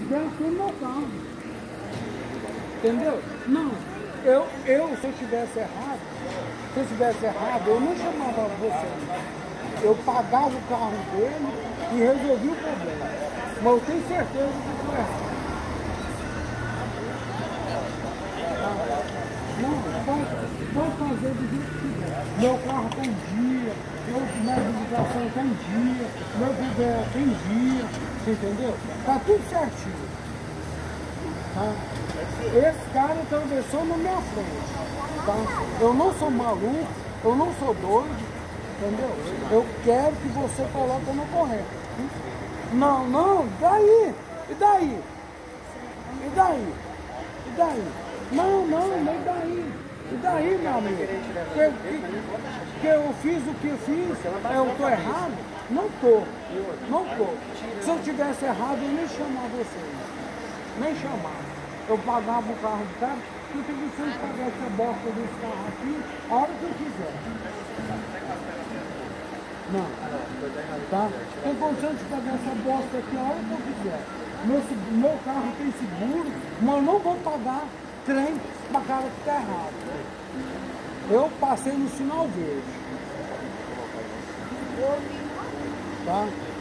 desce no meu carro. Entendeu? Não. Se eu tivesse errado, eu não chamava você. Eu pagava o carro dele e resolvi o problema. Mas eu tenho certeza que eu estou errado. Não, pode fazer do jeito que quiser. Meu carro tem dia, minha habilitação tem dia, meu governo tem dia, você entendeu? Tá tudo certinho. Tá? Esse cara atravessou na minha frente. Tá? Eu não sou maluco, eu não sou doido, entendeu? Eu quero que você coloque no correto. Não, daí? E daí? E daí? E daí? Não, e daí? E daí, meu amigo? Que eu fiz o que eu fiz, eu estou errado? Não tô. Se eu tivesse errado, eu nem chamava vocês. Nem chamava. Eu pagava o carro do cara, eu tenho condição de pagar essa bosta desse carro aqui a hora que eu quiser. Não, tá? Tem condição de pagar essa bosta aqui a hora que eu quiser. Meu carro tem seguro, mas eu não vou pagar trem pra cara que tá errado. Eu passei no sinal verde. Tá?